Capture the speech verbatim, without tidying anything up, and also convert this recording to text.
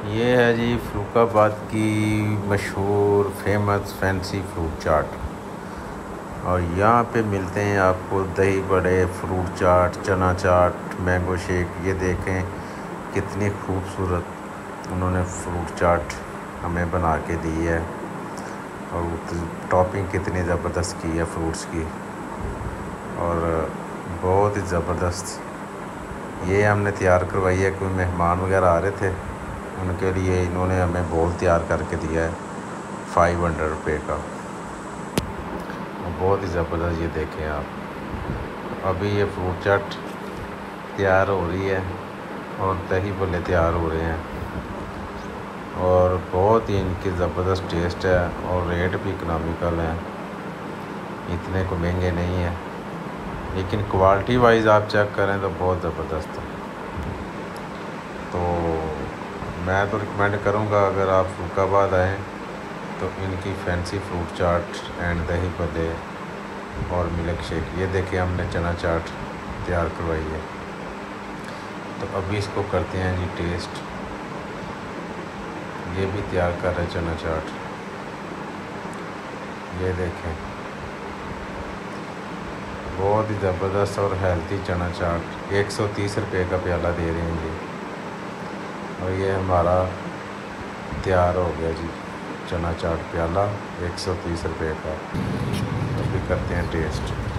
ये है जी फरुखाबाद की मशहूर फेमस फैंसी फ्रूट चाट। और यहाँ पे मिलते हैं आपको दही बड़े, फ्रूट चाट, चना चाट, मैंगो शेक। ये देखें कितनी खूबसूरत उन्होंने फ्रूट चाट हमें बना के दी है और टॉपिंग कितनी ज़बरदस्त की है फ्रूट्स की, और बहुत ही ज़बरदस्त। ये हमने तैयार करवाई है, कोई मेहमान वगैरह आ रहे थे उनके लिए इन्होंने हमें बोल तैयार करके दिया है फाइव हंड्रेड रुपये का। बहुत ही ज़बरदस्त। ये देखें आप, अभी ये फ्रूट चाट तैयार हो रही है और दही बल्ले तैयार हो रहे हैं और बहुत ही इनकी ज़बरदस्त टेस्ट है और रेट भी इकनॉमिकल है, इतने को महंगे नहीं है, लेकिन क्वालिटी वाइज आप चेक करें तो बहुत ज़बरदस्त है। तो मैं तो रिकमेंड करूँगा अगर आप फरुखाबाद आएँ तो इनकी फैंसी फ्रूट चाट एंड दही बल्ले और मिल्क शेक। ये देखिए हमने चना चाट तैयार करवाई है, तो अभी इसको करते हैं जी टेस्ट। ये भी तैयार कर रहे हैं चना चाट। ये देखें बहुत ही ज़बरदस्त और हेल्थी चना चाट एक सौ तीस रुपये का प्याला दे रहे हैं जी। और ये हमारा तैयार हो गया जी चना चाट प्याला एक सौ तीस रुपये का। अभी करते हैं टेस्ट।